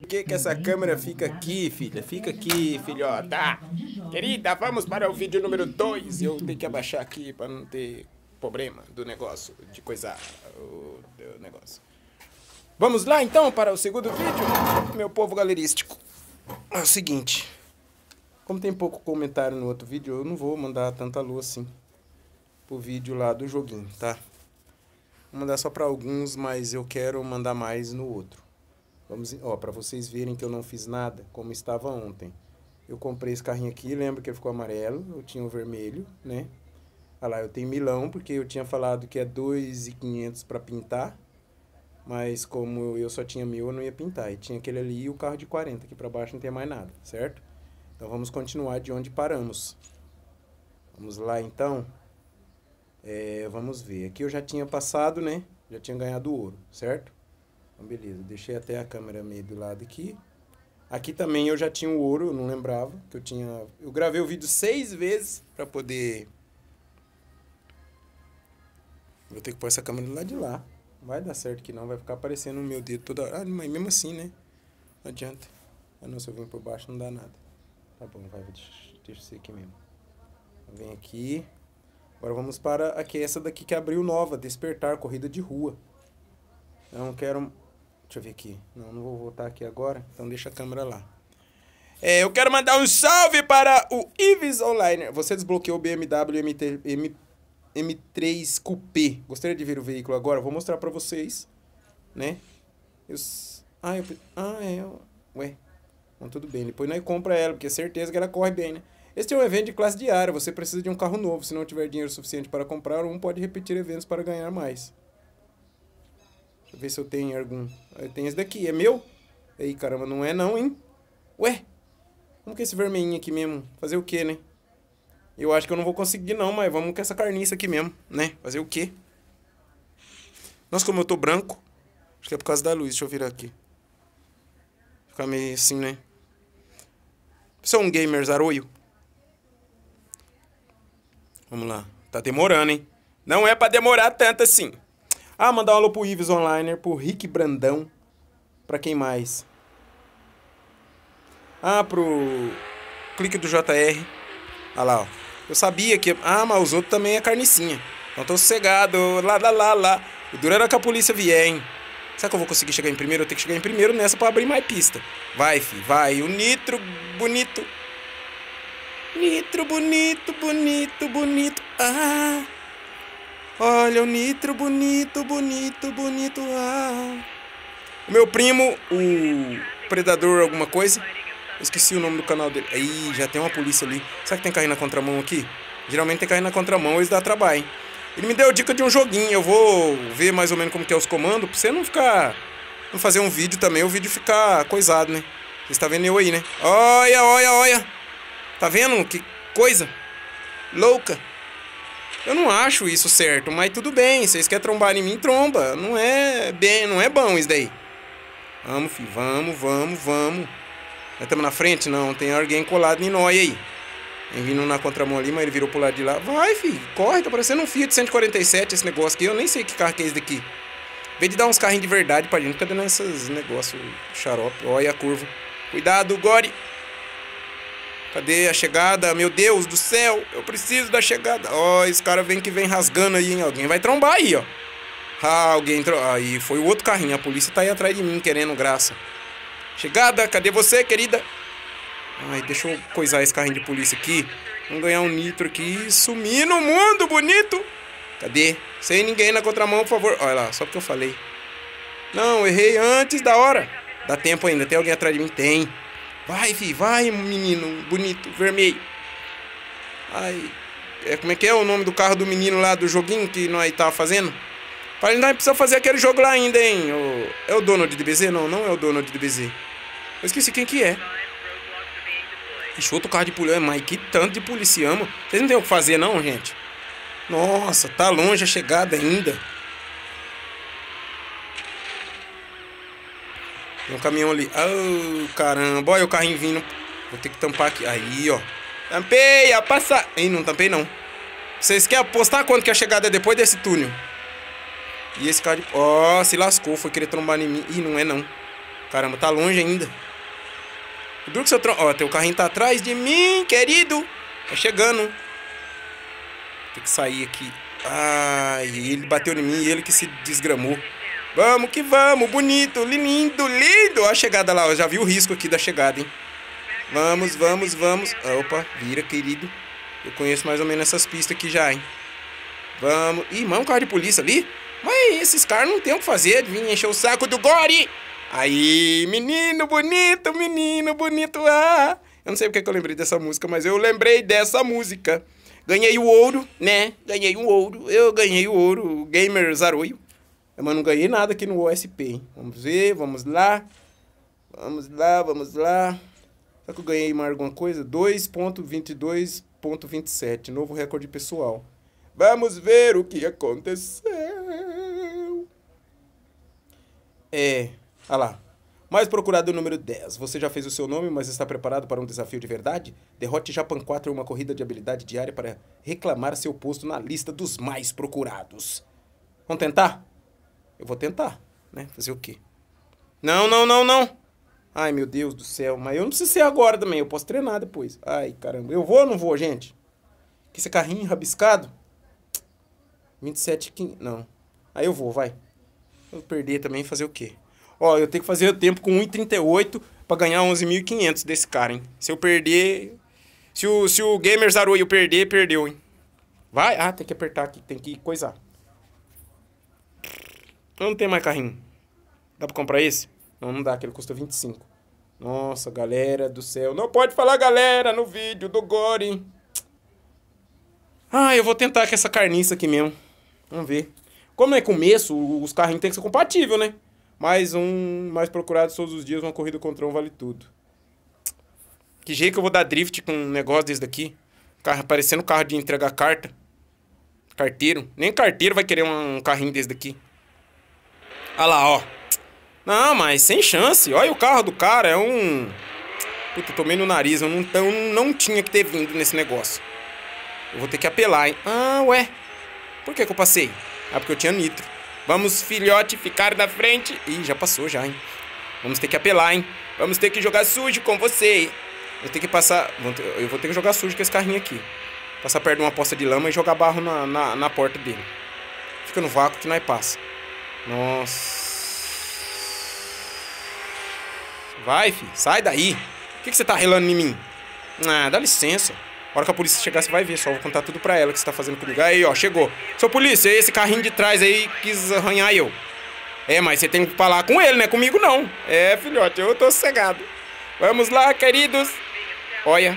Por que que essa câmera fica aqui, filha? Fica aqui, filhota. Querida, vamos para o vídeo número 2. Eu tenho que abaixar aqui para não ter problema do negócio, de coisar o negócio. Vamos lá, então, para o segundo vídeo, meu povo galerístico. É o seguinte. Como tem pouco comentário no outro vídeo, eu não vou mandar tanta luz assim pro vídeo lá do joguinho, tá? Vou mandar só para alguns, mas eu quero mandar mais no outro. Vamos, ó, para vocês verem que eu não fiz nada como estava ontem. Eu comprei esse carrinho aqui, lembra que ele ficou amarelo, eu tinha o vermelho, né? Olha lá, eu tenho milão, porque eu tinha falado que é 2.500 para pintar. Mas como eu só tinha 1.000, eu não ia pintar. E tinha aquele ali e o carro de 40, aqui para baixo não tem mais nada, certo? Então vamos continuar de onde paramos. Vamos lá então. Vamos ver. Aqui eu já tinha passado, né? Já tinha ganhado ouro, certo? Então beleza, deixei até a câmera meio do lado aqui. Aqui também eu já tinha o ouro, eu não lembrava. Que eu gravei o vídeo 6 vezes para poder... Vou ter que pôr essa câmera do lado de lá. Não vai dar certo que não, vai ficar aparecendo o meu dedo toda hora. Ah, mas mesmo assim, né? Não adianta. Ah não, se eu vir por baixo não dá nada. Tá bom, vai, deixa eu ser aqui mesmo. Vem aqui. Agora vamos para aqui, essa daqui que abriu nova, Despertar, corrida de rua. Não quero... Deixa eu ver aqui. Não vou voltar aqui agora, então deixa a câmera lá. Eu quero mandar um salve para o Ives Online. Você desbloqueou o BMW M3 Coupé. Gostaria de ver o veículo agora? Vou mostrar para vocês, né? Ué. Então, tudo bem. Depois nós compra ela, porque é certeza que ela corre bem, né? Este é um evento de classe diária. Você precisa de um carro novo. Se não tiver dinheiro suficiente para comprar um, pode repetir eventos para ganhar mais. Deixa eu ver se eu tenho algum. Eu tenho esse daqui. É meu? Ei, caramba, não é não, hein? Ué? Como que é esse vermelhinho aqui mesmo? Fazer o quê, né? Eu acho que eu não vou conseguir não, mas vamos com essa carniça aqui mesmo, né? Fazer o quê? Nossa, como eu tô branco. Acho que é por causa da luz. Deixa eu virar aqui. Ficar meio assim, né? Sou um gamer zaroio. Vamos lá. Tá demorando, hein? Não é pra demorar tanto assim. Mandar um alô pro Ives Online, pro Rick Brandão. Pra quem mais? Pro Clique do JR. Olha lá, ó. Eu sabia que... mas os outros também é carnicinha. Então tô sossegado. Lá. O duro era que a polícia vier, hein? Será que eu vou conseguir chegar em primeiro? Eu tenho que chegar em primeiro nessa pra abrir mais pista. Vai, fi, vai. O nitro bonito. Nitro bonito. Olha o nitro bonito. O meu primo, o Predador alguma coisa. Eu esqueci o nome do canal dele. Aí, já tem uma polícia ali. Será que tem carrinho na contramão aqui? Geralmente tem carrinho na contramão, eles dão trabalho, hein? Ele me deu dica de um joguinho. Eu vou ver mais ou menos como que é os comandos. Pra você não ficar... Não fazer um vídeo também, o vídeo ficar coisado, né? Você está vendo eu aí, né? Olha. Tá vendo? Que coisa louca. Eu não acho isso certo, mas tudo bem. Vocês querem trombar em mim, tromba. Não é bom isso daí. Vamos, filho. Vamos. Nós estamos na frente? Não. Tem alguém colado em nós aí. Vem vindo na contramão ali, mas ele virou pro lado de lá. Vai, filho. Corre. Tá parecendo um Fiat 147 esse negócio aqui. Eu nem sei que carro que é esse daqui. Em vez de dar uns carrinhos de verdade pra gente, fica dando esses negócios xarope. Olha a curva. Cuidado, Gore. Cadê a chegada? Meu Deus do céu. Eu preciso da chegada. Esse cara vem rasgando aí, hein? Alguém vai trombar aí, ó. Alguém aí foi o outro carrinho. A polícia tá aí atrás de mim, querendo graça. Chegada, cadê você, querida? Deixa eu coisar esse carrinho de polícia aqui. Vamos ganhar um nitro aqui e sumir no mundo, bonito. Cadê? Sem ninguém na contramão, por favor. Olha lá, só porque eu falei. Não, errei antes da hora. Dá tempo ainda, tem alguém atrás de mim? Tem. Vai, filho, vai, menino bonito, vermelho. Como é que é o nome do carro do menino lá do joguinho que nós tava fazendo? Nós precisamos fazer aquele jogo lá ainda, hein? É o Donald de BZ? Não é o Donald de BZ. Eu esqueci quem que é. Ixi, outro carro de polícia. Mas que tanto de policiamo. Vocês não tem o que fazer não, gente? Nossa, tá longe a chegada ainda. Tem um caminhão ali. Caramba. Olha o carrinho vindo. Vou ter que tampar aqui. Aí, ó. Tampei, a passar. Ih, não tampei não. Vocês querem apostar quanto que a chegada é depois desse túnel? E esse cara de... se lascou. Foi querer trombar em mim. Ih, não é não. Caramba, tá longe ainda. O duro que seu tronco... Ó, teu carrinho tá atrás de mim, querido. Tá chegando. Tem que sair aqui. Ai, ele bateu em mim e ele que se desgramou. Vamos que vamos, bonito, lindo, lindo. Ó a chegada lá, eu já vi o risco aqui da chegada, hein. Vamos, vamos, vamos. Opa, vira, querido. Eu conheço mais ou menos essas pistas aqui já, hein. Vamos. Ih, mano, um carro de polícia ali. Mas esses caras não tem o que fazer. Vim encher o saco do Gore. Aí, menino bonito. Ah. Eu não sei porque que eu lembrei dessa música, mas eu lembrei dessa música. Ganhei o ouro, né? Ganhei o ouro. Eu ganhei o ouro. O Gamer Zaroio. Mas não ganhei nada aqui no OSP, hein? Vamos ver, vamos lá. Vamos lá. Será que eu ganhei mais alguma coisa? 2.22.27. Novo recorde pessoal. Vamos ver o que aconteceu. Olha lá. Mais procurado número 10. Você já fez o seu nome, mas está preparado para um desafio de verdade? Derrote Japan 4 em uma corrida de habilidade diária para reclamar seu posto na lista dos mais procurados. Vamos tentar? Eu vou tentar, né? Fazer o quê? Não. Ai, meu Deus do céu. Mas eu não preciso ser agora também. Eu posso treinar depois. Ai, caramba. Eu vou ou não vou, gente? Que esse carrinho rabiscado. 27,15. Não. Aí eu vou, vai. Eu vou perder também, fazer o quê? Ó, eu tenho que fazer o tempo com 1,38 pra ganhar 11.500 desse cara, hein? Se eu perder... Se o Gamer zarou e eu perder, perdeu, hein? Vai? Ah, tem que apertar aqui. Tem que coisar. Não tem mais carrinho. Dá pra comprar esse? Não dá, que ele custa 25. Nossa, galera do céu. Não pode falar galera no vídeo do Gore. Ah, eu vou tentar com essa carniça aqui mesmo. Vamos ver. Como é começo, os carrinhos tem que ser compatível, né? Mais procurado todos os dias, uma corrida contra um vale tudo. Que jeito que eu vou dar drift com um negócio desse daqui? Carro, parecendo carro de entregar carta. Carteiro. Nem carteiro vai querer um carrinho desse daqui. Olha lá, ó. Não, mas sem chance. Olha o carro do cara, é um... Puta, eu tomei no nariz. Eu não tinha que ter vindo nesse negócio. Eu vou ter que apelar, hein. Ah, ué. Por que eu passei? Ah, porque eu tinha nitro. Vamos, filhote, ficar na frente. Ih, já passou já, hein. Vamos ter que apelar, hein. Vamos ter que jogar sujo com você. Eu tenho que passar... Eu vou ter que jogar sujo com esse carrinho aqui. Passar perto de uma poça de lama e jogar barro na porta dele. Fica no vácuo que nós passa. Nossa. Vai, filho. Sai daí. Por que você tá relando em mim? Ah, dá licença. A hora que a polícia chegar, você vai ver. Só vou contar tudo pra ela que você tá fazendo comigo. Aí, ó, chegou. Seu polícia, esse carrinho de trás aí quis arranhar eu. É, mas você tem que falar com ele, né? Comigo não. É, filhote, eu tô sossegado. Vamos lá, queridos. Olha.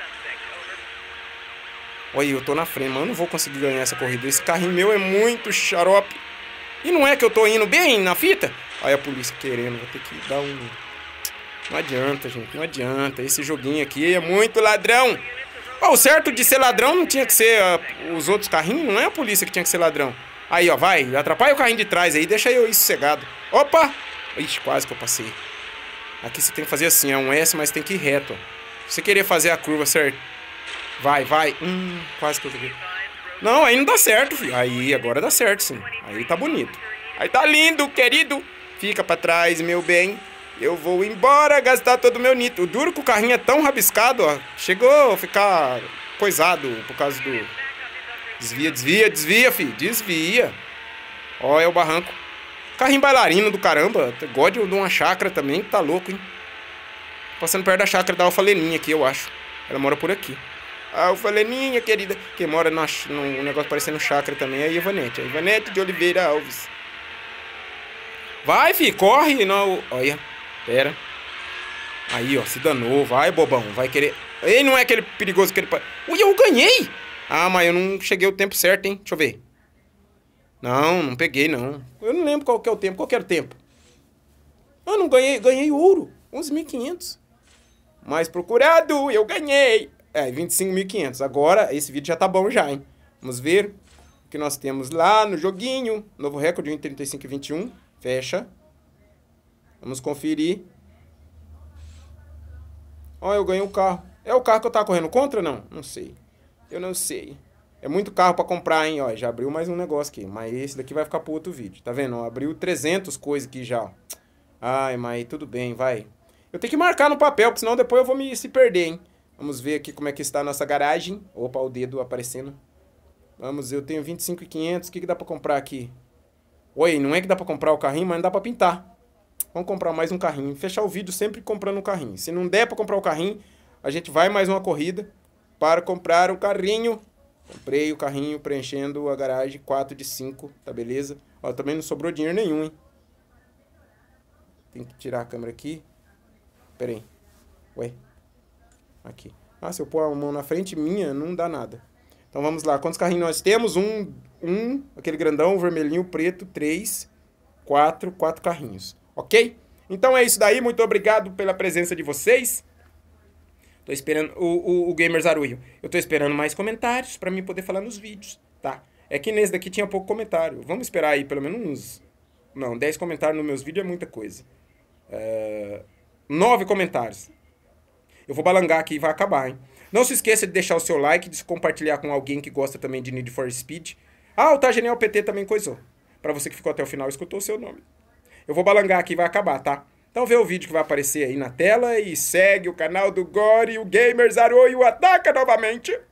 Olha, eu tô na frente, mas eu não vou conseguir ganhar essa corrida. Esse carrinho meu é muito xarope. E não é que eu tô indo bem na fita? Olha a polícia querendo, vou ter que dar um... Não adianta, gente, não adianta. Esse joguinho aqui é muito ladrão. O certo de ser ladrão não tinha que ser os outros carrinhos, não é a polícia que tinha que ser ladrão. Aí, ó, vai, atrapalha o carrinho de trás aí, deixa eu ir sossegado. Opa! Ixi, quase que eu passei. Aqui você tem que fazer assim, é um S, mas tem que ir reto, ó. Se você querer fazer a curva certo. Vai. Quase que eu peguei. Não, aí não dá certo, filho. Aí, agora dá certo, sim. Aí tá bonito. Aí tá lindo, querido. Fica pra trás, meu bem. Eu vou embora gastar todo o meu nitro. O duro que o carrinho é tão rabiscado, ó. Chegou a ficar coisado por causa do... Desvia, filho. Desvia. Ó, é o barranco. Carrinho bailarino do caramba. Gosto de uma chácara também, tá louco, hein. Passando perto da chácara da Alfaleninha aqui, eu acho. Ela mora por aqui. A Alfaleninha, querida. Quem mora num negócio parecendo chácara também é a Ivanete. A Ivanete de Oliveira Alves. Vai, filho. Corre. Não. Olha. Pera. Aí, ó, se danou. Vai, bobão. Vai querer... Ele não é aquele perigoso que ele... Ui, eu ganhei! Ah, mas eu não cheguei o tempo certo, hein? Deixa eu ver. Não peguei, não. Eu não lembro qual que é o tempo. Qual que era o tempo? Eu não ganhei. Ganhei ouro. 11.500. Mais procurado. Eu ganhei. É, 25.500. Agora, esse vídeo já tá bom já, hein? Vamos ver o que nós temos lá no joguinho. Novo recorde, 1,35,21. Fecha. Vamos conferir. Ó, eu ganhei um carro. É o carro que eu tava correndo contra, não? Não sei. Eu não sei. É muito carro pra comprar, hein? Ó, já abriu mais um negócio aqui. Mas esse daqui vai ficar pro outro vídeo. Tá vendo? Ó, abriu 300 coisas aqui já, ó. Ai, mas tudo bem, vai. Eu tenho que marcar no papel, porque senão depois eu vou me se perder, hein? Vamos ver aqui como é que está a nossa garagem. Opa, o dedo aparecendo. Vamos, eu tenho 25.500. O que dá pra comprar aqui? Oi, não é que dá pra comprar o carrinho, mas não dá pra pintar. Vamos comprar mais um carrinho. Fechar o vídeo sempre comprando um carrinho. Se não der pra comprar o carrinho, a gente vai mais uma corrida para comprar um carrinho. Comprei o carrinho preenchendo a garagem 4 de 5, tá beleza? Ó, também não sobrou dinheiro nenhum, hein? Tem que tirar a câmera aqui. Pera aí. Ué. Aqui. Ah, se eu pôr a mão na frente minha, não dá nada. Então vamos lá. Quantos carrinhos nós temos? Aquele grandão, vermelhinho, preto, 3, 4 carrinhos. Ok? Então é isso daí. Muito obrigado pela presença de vocês. Tô esperando o Gamers Aruio. Eu tô esperando mais comentários pra mim poder falar nos vídeos, tá? É que nesse daqui tinha pouco comentário. Vamos esperar aí pelo menos uns... Não, 10 comentários nos meus vídeos é muita coisa. 9 comentários. Eu vou balangar aqui e vai acabar, hein? Não se esqueça de deixar o seu like, de compartilhar com alguém que gosta também de Need for Speed. Ah, o Tagenel PT também coisou. Pra você que ficou até o final e escutou o seu nome. Eu vou balangar aqui e vai acabar, tá? Então vê o vídeo que vai aparecer aí na tela e segue o canal do Gore e o Gamers Aruio ataca novamente.